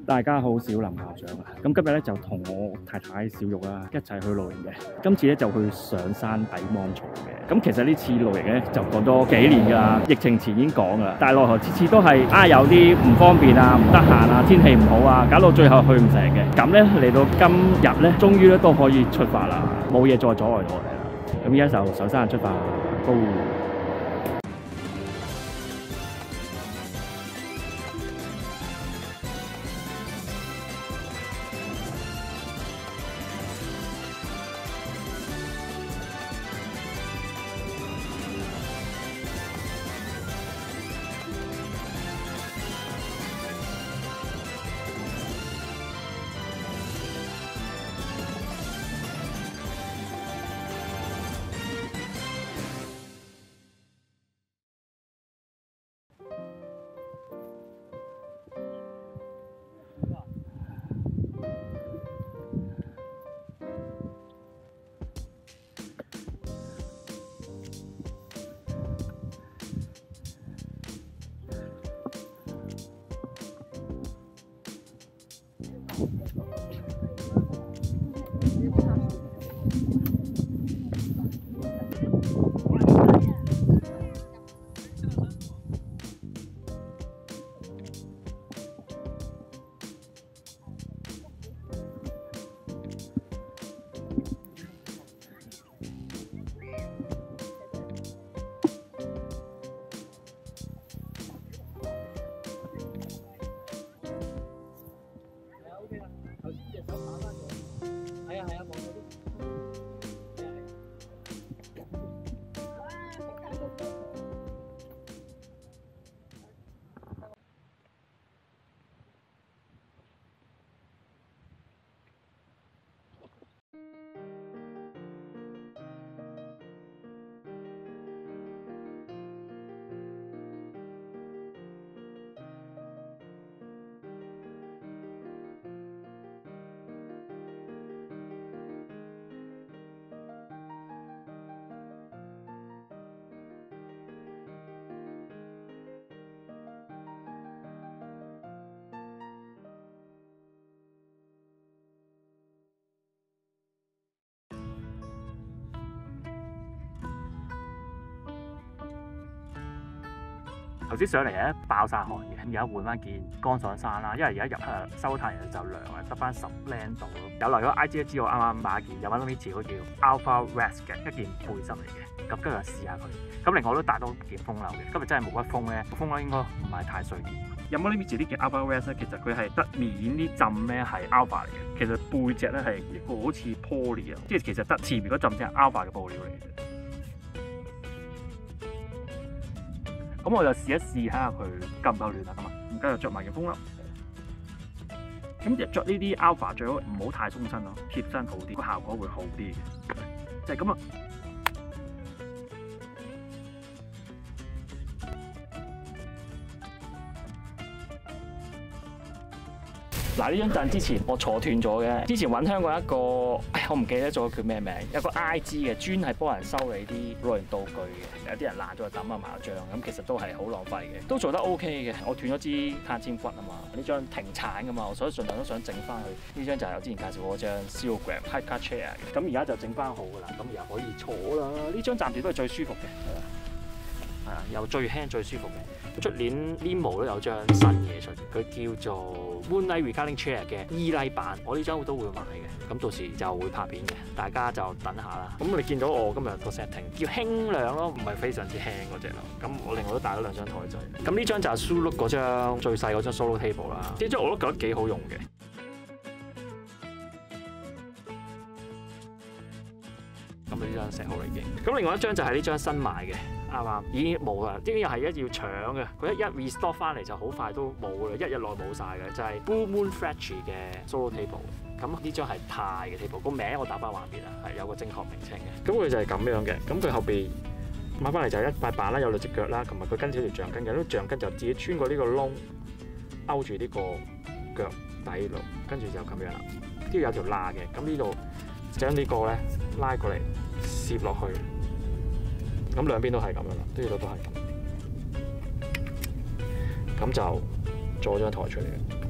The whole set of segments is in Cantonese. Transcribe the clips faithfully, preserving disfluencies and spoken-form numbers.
大家好，小林校長啊！咁今日咧就同我太太小玉啦一齊去露營嘅。今次咧就去上山抵芒草嘅。咁其實呢次露營咧就講咗幾年㗎啦，疫情前已經講㗎啦，但係奈何次次都係啊有啲唔方便啊、唔得閒啊、天氣唔好啊，搞到最後去唔成嘅。咁咧嚟到今日咧，終於咧都可以出發啦，冇嘢再阻礙我哋啦。咁而家就上山出發，Go！頭先上嚟咧爆晒汗嘅，而家換翻件乾爽衫啦，因為而家入誒收太陽就涼啊，得翻十零度咯。有嚟咗 I G 都知我啱啱買件有翻 Mitchell 嗰叫 Alpha Vest 嘅一件背心嚟嘅，咁今日試下佢。咁另外我都帶多件風褸嘅，今日真係冇乜風咧，風褸應該唔係太衰啲。有冇 Mitchell 呢件 Alpha Vest 咧？其實佢係得面啲浸咧係 Alpha 嚟嘅，其實背脊咧係一個好似 Poly 啊，即係其實得前面嗰浸先係 Alpha 嘅布料嚟嘅啫。咁我就試一試睇下佢夠唔夠暖啦，咁啊，而家就着埋件風褸。咁着呢啲 Alpha 最好唔好太鬆身咯，貼身好啲，個效果會好啲嘅。就係咁啦。嗱，呢張凳之前我坐斷咗嘅，之前揾香港一個，唉，我唔記得咗叫咩名，有個 I G 嘅，專係幫人修理啲露營道具嘅，有啲人爛咗就抌下麻將，咁其實都係好浪費嘅，都做得 OK 嘅。我斷咗支碳纖骨啊嘛，呢張停產噶嘛，我所以盡量都想整翻佢。呢張就係我之前介紹嗰張 Silgram Hiker Chair 嘅，咁而家就整翻好噶啦，咁而家可以坐啦。呢張暫時都係最舒服嘅，係啦，係啊，又最輕最舒服嘅。出年 Limo 都有張新嘢出，佢叫做 Moonlight Reclining Chair 嘅伊麗版，我呢張都會買嘅，咁到時就會拍片嘅，大家就等下啦。咁你見到我今日個 setting 叫輕量咯，唔係非常之輕嗰隻咯。咁我另外都帶咗兩張台仔。咁呢張就係 Suluk 嗰張最細嗰張 Solo Table 啦，呢張我都覺得幾好用嘅。咁呢張石號嚟嘅。咁另外一張就係呢張新買嘅。啱啱已經冇啦，呢啲又係一要搶嘅，佢一一 restock 翻嚟就好快都冇啦，一日內冇晒嘅，就係、是、Blue Moon Fletcher 嘅 Solo Table。咁呢張係泰嘅 table，個名我打翻橫邊啊，係有個正確名稱嘅。咁佢就係咁樣嘅，咁佢後邊買翻嚟就係一塊板啦，有兩隻腳啦，同埋佢跟住條橡筋嘅，呢條橡筋就自己穿過呢個窿，勾住呢個腳底度，跟住就咁樣啦。呢度有條罅嘅，咁呢度將呢個咧拉過嚟，攝落去。咁兩邊都係咁樣啦，呢度都係咁，咁就做咗張台出嚟。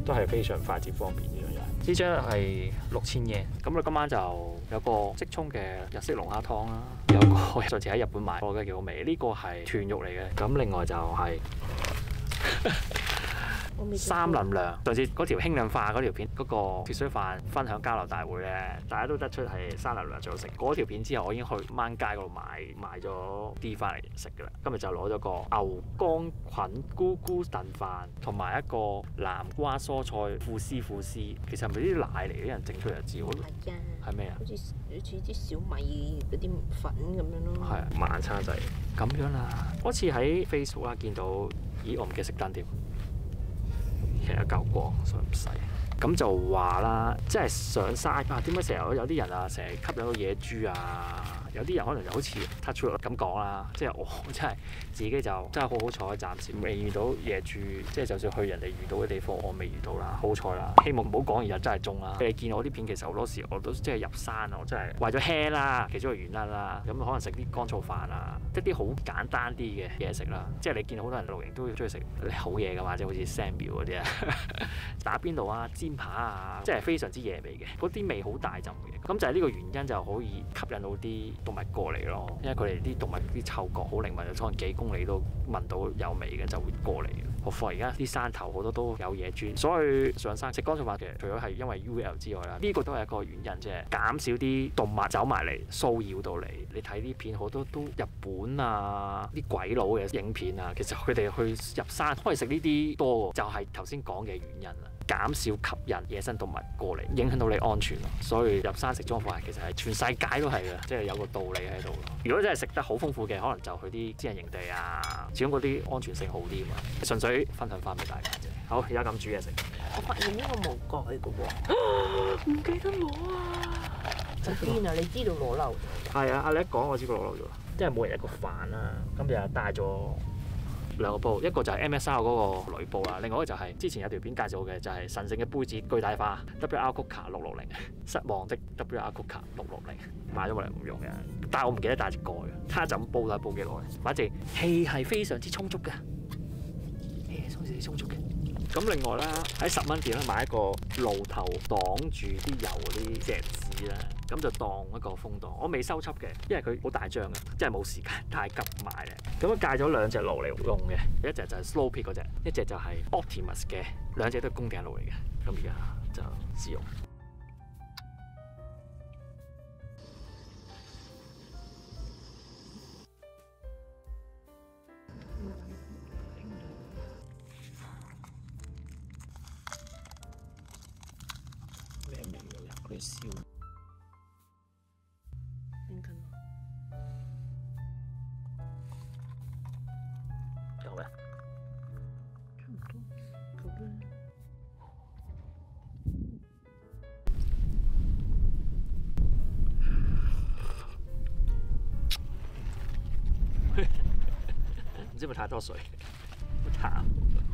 都係非常快捷方便呢樣嘢。呢張係六千yen，咁我今晚就有個即沖嘅日式龍蝦湯啦，有個上次喺日本買，我覺得幾好味。呢個係豚肉嚟嘅，咁另外就係、是。三林涼上次嗰條輕量化嗰條片，嗰、嗰個鐵水飯分享交流大會咧，大家都得出係三林涼最好食。嗰條片之後，我已經去掹街嗰度買買咗啲翻嚟食㗎啦。今日就攞咗個牛肝菌菇菇燉飯，同埋一個南瓜蔬菜富絲富絲。其實係咪啲奶嚟？啲人整出嚟就知。係啊。係咩啊？好似好似啲小米嗰啲粉咁樣咯。係啊，晚餐仔咁樣啦。嗰次喺 Facebook 啊見到，咦我唔記得熄燈添。其實夠光，所以唔使。咁就話啦，即係上山啊！點解成日有啲人啊，成日吸引到野豬啊？有啲人可能就好似 touch wood 咁講啦，即係我真係自己就真係好好彩，暫時未遇到野豬。即係就算去人哋遇到嘅地方，我未遇到啦，好彩啦。希望唔好講而家真係中啦。你見我啲片，其實好多時我都即係入山，我真係為咗輕啦，其中一個原因啦。咁可能食啲乾燥飯啊，即係啲好簡單啲嘅嘢食啦。即係你見好多人露營都中意食好嘢㗎嘛，即係好似 Samuel 嗰啲啊，打邊爐啊、煎扒啊，即係非常之野味嘅，嗰啲味好大陣嘅。咁就係呢個原因就可以吸引到啲動物過嚟咯，因為佢哋啲動物啲嗅覺好靈敏，可能幾公里都聞到有味嘅就會過嚟嘅。何況而家啲山頭好多都有野豬，所以上山食乾燥飯其實除咗係因為 U L 之外啦，呢個都係一個原因啫，減少啲動物走埋嚟騷擾到你。你睇啲片好多都日本啊啲鬼佬嘅影片啊，其實佢哋去入山可以食呢啲多，就係頭先講嘅原因啦。減少吸引野生動物過嚟，影響到你安全咯。所以入山食裝飯其實係全世界都係嘅，即係有個道理喺度咯。如果真係食得好豐富嘅，可能就去啲私人營地啊，始終嗰啲安全性好啲嘛。純粹分享翻俾大家啫。好，而家咁煮嘢食。我發現呢個冇蓋嘅喎，唔記得攞啊！喺邊啊？你知道攞漏咗？係啊，阿你一講我知佢攞漏咗，即係每人一個飯啦。咁就帶咗兩個煲，一個就係 M S R 嗰個鋁煲啦，另外一個就係之前有條片介紹嘅，就係神聖嘅杯子巨大化 W R Cooker 六六零，失望的 W R Cooker 六六零，買咗嚟唔用嘅，但係我唔記得帶隻蓋嘅，睇下就咁煲啦，煲幾耐，反正氣係非常之充足嘅，氣係非常之充足嘅。咁另外啦，喺十蚊店咧買一個爐頭擋住啲油嗰啲錫紙啦，咁就當一個風檔。我未收輯嘅，因為佢好大張嘅，真係冇時間太急買咧。咁啊戒咗兩隻爐嚟用嘅，一隻就係 Slow Peak 嗰隻，一隻就係 Optimus 嘅，兩隻都係公頂爐嚟嘅。咁而家就試用。佢燒邊根有咩？差唔多夠啦。唔知係咪太多水？好淡。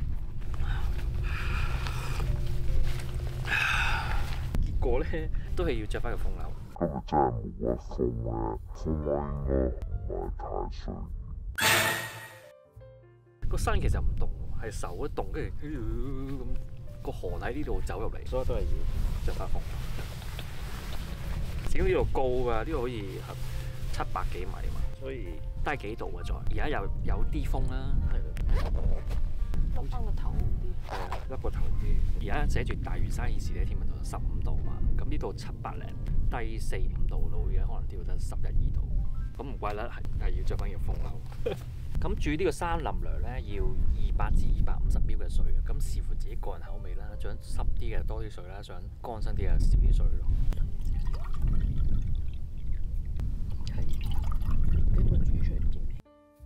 結果咧都係要着翻個風褸。今日真係冇乜風嘅，風位應該唔係太水。個身其實唔凍，係手一凍，跟住咁個寒喺呢度走入嚟，所以都係要着翻風。始終呢度高㗎，呢度好似七百幾米嘛，所以低幾度嘅再。而家又有啲風啦，係咯。笠翻個頭好啲。係啊，笠個頭啲。而家寫住大嶼山現時嘅天文度十五度嘛，咁呢度七百零，低四五度到，而家可能掉得十一二度。咁唔怪得係係要着翻件風褸。咁煮呢個山林涼咧，要二百至二百五十 ml 嘅水，咁視乎自己個人口味啦。想濕啲嘅多啲水啦，想乾身啲嘅少啲水咯。係，俾我煮出嚟唔知咩。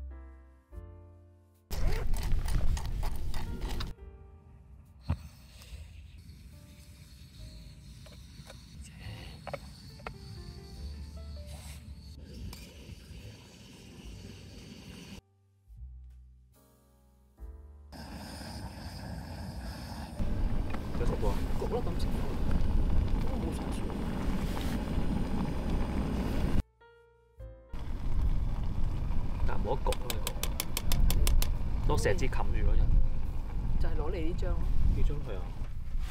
有熟喎，焗咯咁食，都冇晒水。但冇得焗咯，呢個攞錫紙冚住嗰陣。就係攞嚟呢張咯。呢張係啊。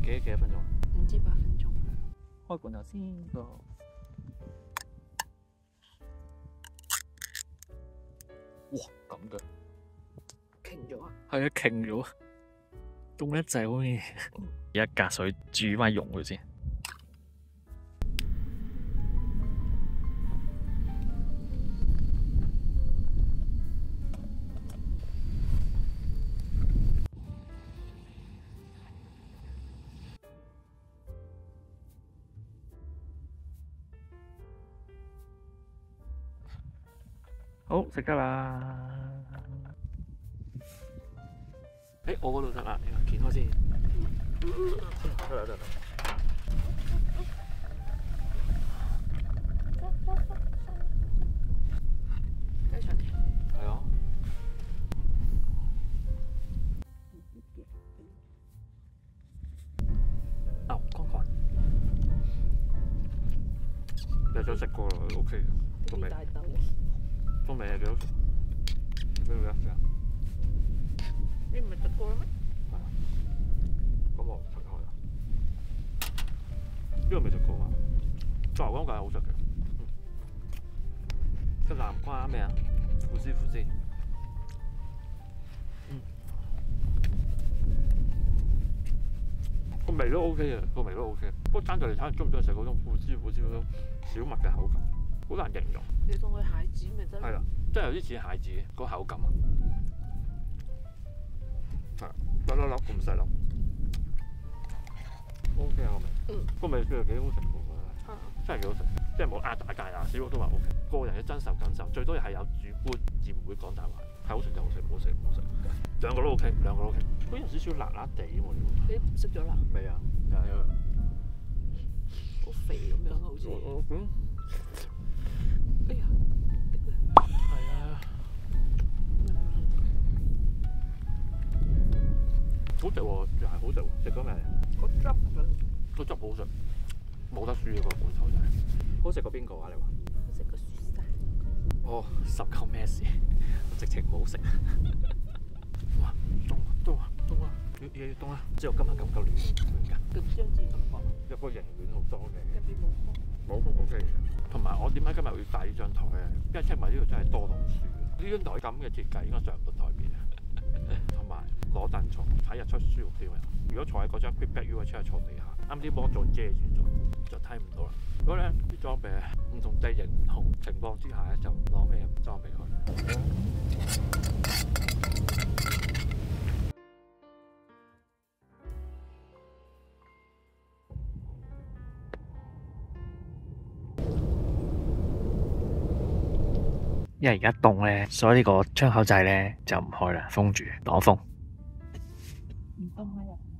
幾幾多分鐘啊？ 唔知八分鐘。 開罐頭先個。哇，咁嘅。 傾咗啊！ 係啊，傾咗。凍得滯好似。而家隔水煮翻溶佢先。好，食得啦！ 誒，我嗰度得啦，你掀開先。得啦得啦。 雞腸條。 係啊。牛肝菌。你想食過啦 ，OK 嘅。個味。 大豆。 個味係幾好食。咩味啊？ 你唔係食過啦咩？ 係啊。咁我拆開啦。呢個未食過嘛？做牛肝菌係好食嘅。嗯。個南瓜咩啊？苦絲苦絲。嗯。個味都 OK 嘅，個味都 OK。不過爭在你睇下中唔中意食嗰種苦絲苦絲嗰種小麥嘅口感，好難形容。 你當佢蟹子咪得咯。 係啦，真係有啲似蟹子嘅個口感啊。係，粒粒粒咁細粒。O K 啊個味。嗯。個味算係幾好食喎，我覺得。真係幾好食，即係冇壓大界啊，小肉都話 O K。個人嘅真實感受，最多係有主觀而唔會講大話。係好食就好食，唔好食唔好食。兩個都 O K，兩個都 O K。好似有少少辣辣地喎呢個。 你食咗啦？ 未啊？有有。 好肥咁樣啊，好似。 我我嗯。 哎呀！ 係啊。好食喎，又係好食喎，食咗未？ 個汁啊！ 個汁好食，冇得輸啊個罐頭仔。好食過邊個啊？你話？ 好食過雪山。 哦，十嚿咩事？我直情唔好食。哇！凍啊凍啊凍啊！越嘢越凍啊！知道今日感覺暖唔暖㗎？ 咁張紙感覺。 入個型暖好多嘅。 入邊冇風。 冇風 OK 嘅。同埋我點解今日要帶呢張台咧？因為聽聞呢度真係多冬樹。呢張台咁嘅設計應該上唔到台面。同埋攞凳坐睇日出舒服啲啊！如果坐喺嗰張 quick back U 嘅車坐地下，啱啲芒座遮住咗，就睇唔到啦。如果咧啲裝備唔同地形唔同情況之下咧，就攞咩裝備去？ 因為而家凍咧，所以呢個窗口掣咧就唔開啦，封住擋風。 唔凍啊！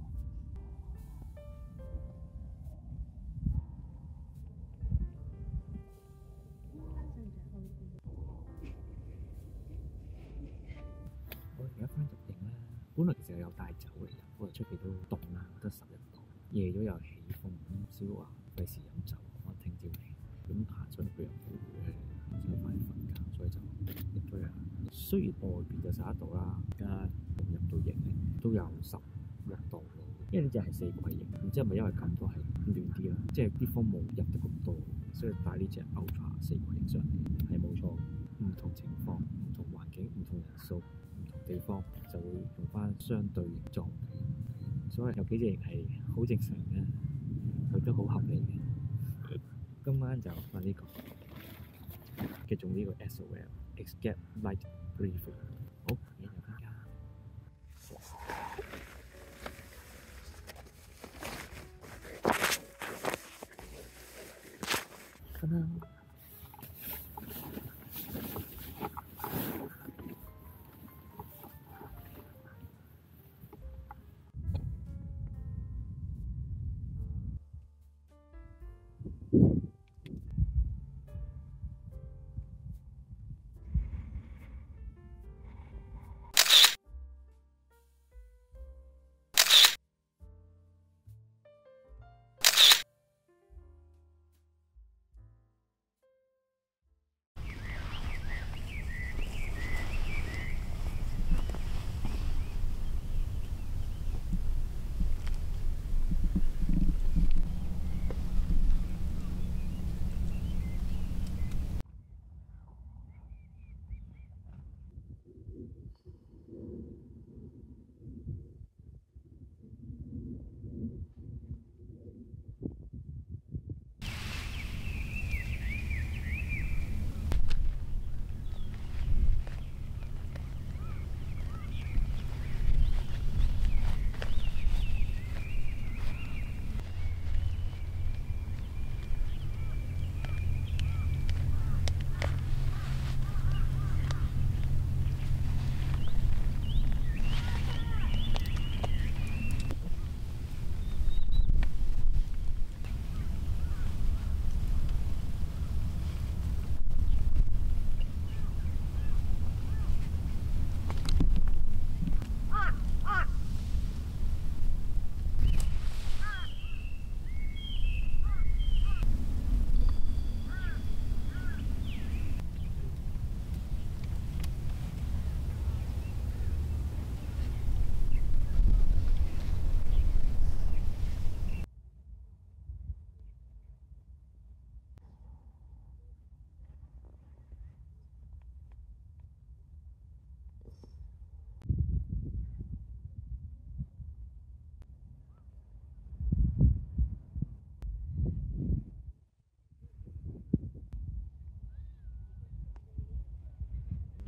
我而家翻入營咧，本來其實有帶酒嚟嘅，不過出邊都凍啦，得十一度，夜咗又起風，咁少話費事飲酒，我聽朝嚟，咁下晝佢又冇會咧，想快啲瞓覺，所以就入咗嚟。雖然外邊就十一度啦，而家入到營咧都有十一度咯，因為呢只係四季營，唔知係咪因為咁都係暖啲啦，即係啲風冇入得咁多，所以帶呢隻 Ultra 四季營上嚟係冇錯，唔同情況、唔同環境、唔同人數。地方就會用翻相對應裝備，所以有幾隻型係好正常嘅，佢都好合理嘅。今晚就瞓呢個，繼續呢個 S O L Escape Light Briefing。好，而家就翻家。瞓啦。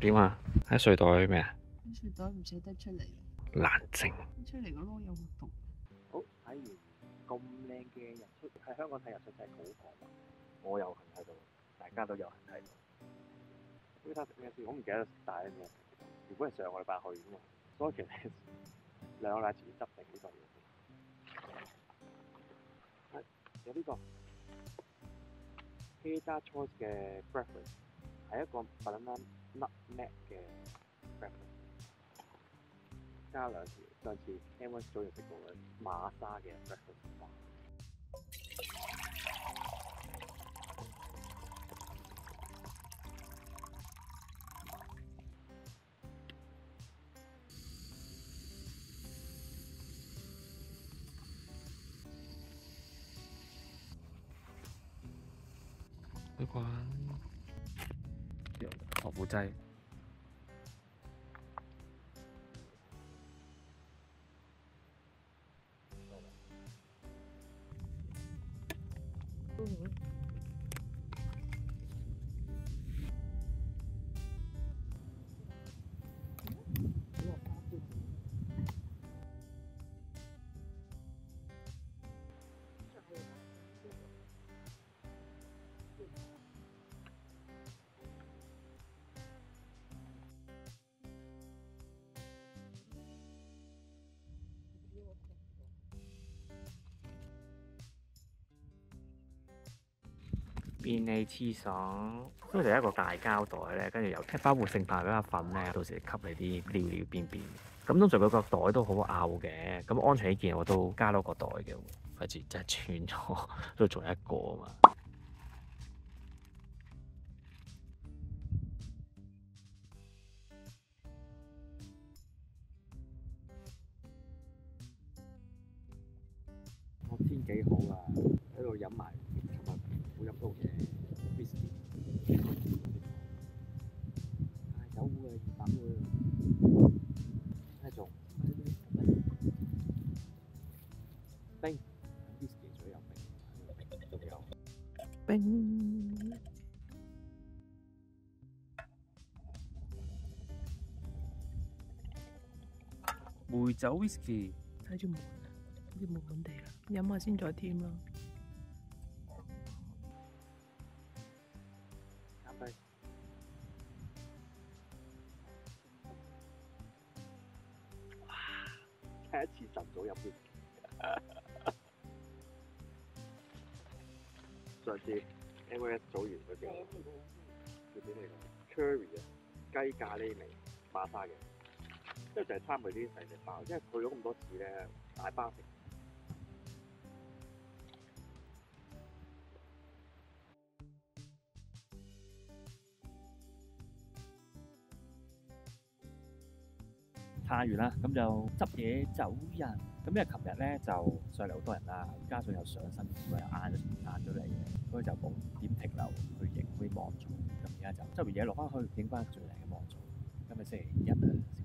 點啊？喺睡袋咩啊？ 啲雪袋唔捨得出嚟， 冷靜。 出嚟個窿有活動。 好，睇完咁靚嘅日出，喺香港睇日出真係好狂啊！我有幸睇到，大家都有幸睇到。呢餐食咩先？我唔記得帶咗咩。原本係上個禮拜去㗎嘛，所以其實兩個禮拜前執定呢個嘢。係有呢個 Hader Choice 嘅 breakfast， 係一個 banana nutmeg 嘅 breakfast， 加兩條上次 Cameron 早前食過嘅馬沙嘅 breakfast 包。 呢個防腐劑。 便利廁所，都係一個大膠袋咧，跟住有包活性炭嗰粒粉咧，到時吸你啲尿尿便便。咁通常佢個袋都好拗嘅，咁安全起見我都加多個袋嘅，費事真係穿咗都仲有一個啊嘛。個天幾好啊！喺度飲埋琴日冇飲到嘅 whisky， 大酒壺嘅二百喎，咩仲冰 whisky 除咗有冰，仲有冰。 梅酒 whisky， 睇住悶啊，好似悶悶地啦，飲下先再添啦。 啱杯。哇！第一次晨早飲 whisky。上次 M O S 組完嗰隻叫咩嚟㗎 ？Curry 啊，雞咖喱味馬沙嘅。即係就係參佢啲細隻包，因為去咗咁多次咧，大包食。 太完啦，咁就執嘢走人。咁因為琴日咧就上嚟好多人啦，加上又上新咁又晏咗晏咗嚟嘅，所以就冇點停留去影嗰啲芒草。咁而家就執完嘢落翻去影翻最靚嘅芒草。今日星期一啊。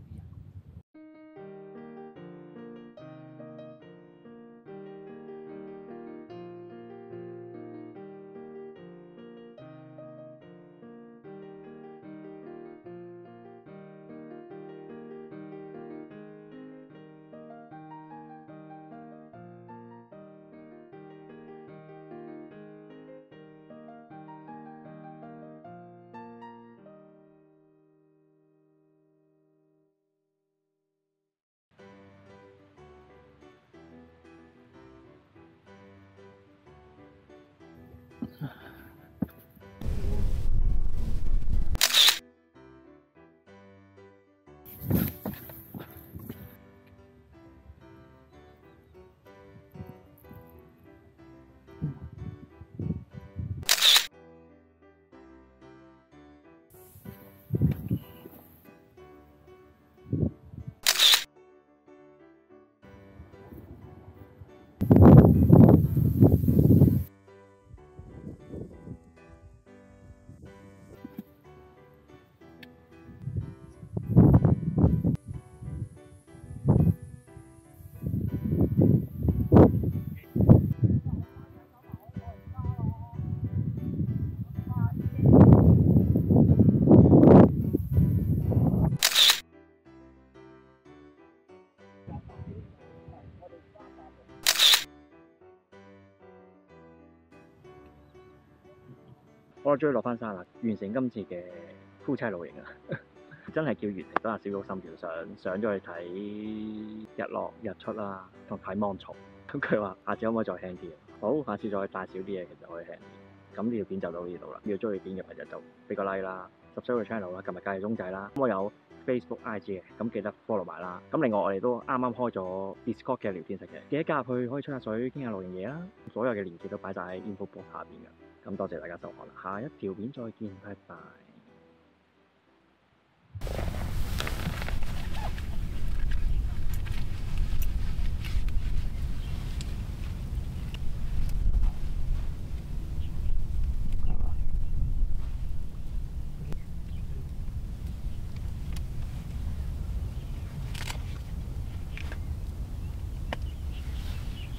我終於落翻山啦，完成今次嘅夫妻露營啊！真係叫完成咗阿小玉心條相，上咗去睇日落日出啦，同睇芒草。咁佢話下次可唔可以再輕啲？好，下次再帶少啲嘢，其實可以輕啲。咁呢條片就到呢度啦。如果中意片嘅朋友就俾個 like 啦，subscribe個 channel 啦，撳埋隔離鐘仔啦。咁我有 Facebook、I G 嘅，咁記得 follow 埋啦。咁另外我哋都啱啱開咗 Discord 嘅聊天室嘅，記得加入去可以吹下水、傾下露營嘢啦。所有嘅連結都擺晒喺 info box 下邊嘅。咁多謝大家收看啦，下一條片再見，拜拜。